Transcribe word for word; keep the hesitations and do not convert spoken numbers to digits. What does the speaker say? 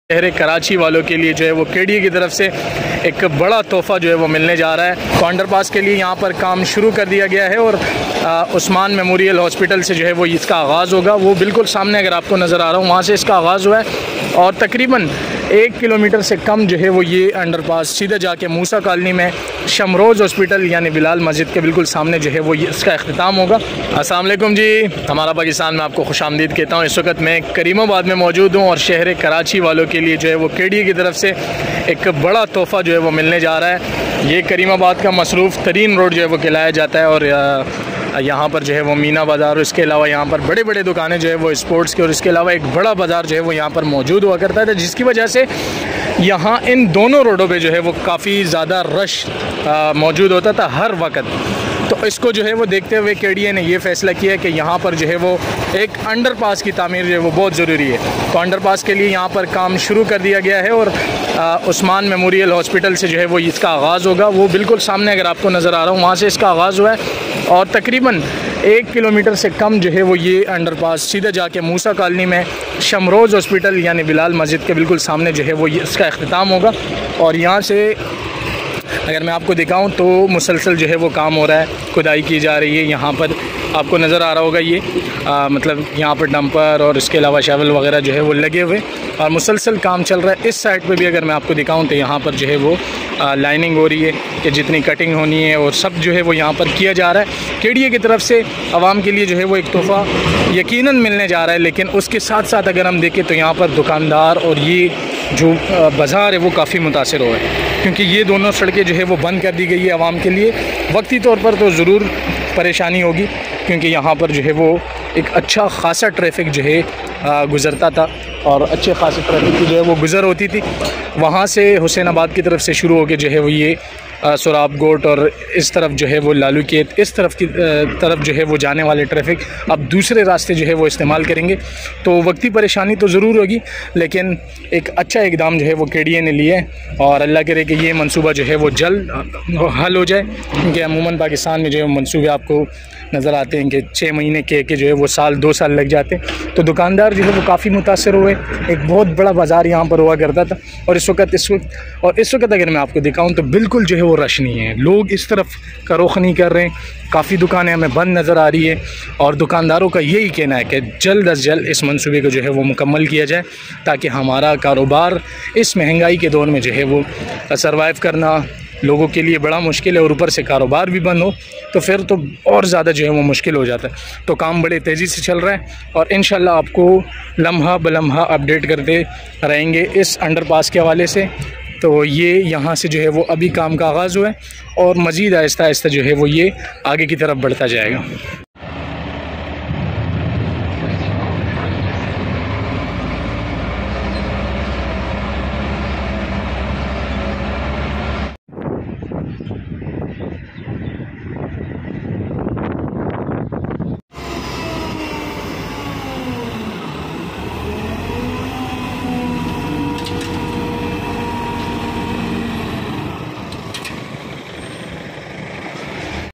शहर कराची वालों के लिए जो है वो केडीए की तरफ से एक बड़ा तोहफ़ा जो है वो मिलने जा रहा है। काउंटर पास के लिए यहाँ पर काम शुरू कर दिया गया है और उस्मान मेमोरियल हॉस्पिटल से जो है वो इसका आगाज़ होगा। वो बिल्कुल सामने अगर आपको नज़र आ रहा हूँ वहाँ से इसका आगाज़ हुआ है और तकरीबन एक किलोमीटर से कम जो है वो ये अंडरपास सीधे जाके मूसा कॉलोनी में शमरोज़ हॉस्पिटल यानी बिलाल मस्जिद के बिल्कुल सामने जो है वो इसका अख्तिताम होगा। अस्सलाम वालेकुम जी, हमारा पाकिस्तान में आपको खुशामदीद कहता हूँ। इस वक्त मैं करीमाबाद में मौजूद हूँ और शहर कराची वालों के लिए जो है वो केडीए की तरफ से एक बड़ा तोहफ़ा जो है वो मिलने जा रहा है। ये करीमाबाद का मसरूफ़ तरीन रोड जो है वो कहलाया जाता है और यहाँ पर जो है वो मीना बाज़ार और इसके अलावा यहाँ पर बड़े बड़े दुकानें जो है वो स्पोर्ट्स के और इसके अलावा एक बड़ा बाज़ार जो है वो यहाँ पर मौजूद हुआ करता है, जिसकी वजह से यहाँ इन दोनों रोडों पे जो है वो काफ़ी ज़्यादा रश मौजूद होता था हर वक्त। तो इसको जो है वो देखते हुए केडीए ने ये फ़ैसला किया है कि यहाँ पर जो है वो एक अंडरपास की तामीर जो है वो बहुत ज़रूरी है। तो अंडरपास के लिए यहाँ पर काम शुरू कर दिया गया है और उस्मान मेमोरियल हॉस्पिटल से जो है वो इसका आगाज़ होगा। वो बिल्कुल सामने अगर आपको नज़र आ रहा हूँ वहाँ से इसका आगाज़ हुआ है और तकरीबन एक किलोमीटर से कम जो है वो ये अंडरपास सीधे जाके मूसा कॉलोनी में शमरोज़ हॉस्पिटल यानी बिलाल मस्जिद के बिल्कुल सामने जो है वो इसका अख्तिताम होगा। और यहाँ से अगर मैं आपको दिखाऊं तो मुसलसल जो है वो काम हो रहा है, खुदाई की जा रही है। यहाँ पर आपको नज़र आ रहा होगा ये आ, मतलब यहाँ पर डंपर और इसके अलावा शावल वगैरह जो है वो लगे हुए और मुसलसल काम चल रहा है। इस साइड पे भी अगर मैं आपको दिखाऊं तो यहाँ पर जो है वो आ, लाइनिंग हो रही है कि जितनी कटिंग होनी है और सब जो है वो यहाँ पर किया जा रहा है। केडीए की तरफ से आवाम के लिए जो है वो एक तोहफ़ा यकीनन मिलने जा रहा है, लेकिन उसके साथ साथ अगर हम देखें तो यहाँ पर दुकानदार और ये जो बाज़ार है वो काफ़ी मुतासिर हुआ है, क्योंकि ये दोनों सड़कें जो है वो बंद कर दी गई है आवाम के लिए। वक्ती तौर पर तो ज़रूर परेशानी होगी क्योंकि यहाँ पर जो है वो एक अच्छा ख़ासा ट्रैफिक जो है गुज़रता था और अच्छे खासे ट्रैफिक की जो है वो गुज़र होती थी। वहाँ से हुसैनाबाद की तरफ से शुरू होकर जो है वो ये सुराब गोट और इस तरफ जो है वो लालू केत इस तरफ की तरफ जो है वो जाने वाले ट्रैफिक अब दूसरे रास्ते जो है वो इस्तेमाल करेंगे। तो वक्ती परेशानी तो ज़रूर होगी, लेकिन एक अच्छा इकदाम जो है वो केडीए ने लिया है और अल्लाह करे कि ये मंसूबा जो है वो जल्द हल हो जाए, क्योंकि अमूमन पाकिस्तान में जो है मंसूबे आपको नज़र आते हैं कि छः महीने के के जो है वो साल दो साल लग जाते हैं। तो दुकानदार जो है वो काफ़ी मुतासर हुए। एक बहुत बड़ा बाज़ार यहाँ पर हुआ करता था और इस वक्त इस वक्त और इस वक्त अगर मैं आपको दिखाऊँ तो बिल्कुल जो है वो रश नहीं है, लोग इस तरफ का रुख नहीं कर रहे हैं। काफ़ी दुकानें हमें बंद नज़र आ रही है और दुकानदारों का यही कहना है कि जल्द अज जल्द इस मंसूबे को जो है वो मुकम्मल किया जाए ताकि हमारा कारोबार इस महंगाई के दौर में जो है वो सर्वाइव करना लोगों के लिए बड़ा मुश्किल है और ऊपर से कारोबार भी बंद हो तो फिर तो और ज़्यादा जो है वो मुश्किल हो जाता है। तो काम बड़े तेज़ी से चल रहा है और इंशाल्लाह आपको लम्हा बलम्हा अपडेट करते रहेंगे इस अंडरपास के हवाले से। तो ये यहाँ से जो है वो अभी काम का आगाज़ हुआ है और मज़ीद आहिस्ता आहिस्ता जो है वो ये आगे की तरफ बढ़ता जाएगा।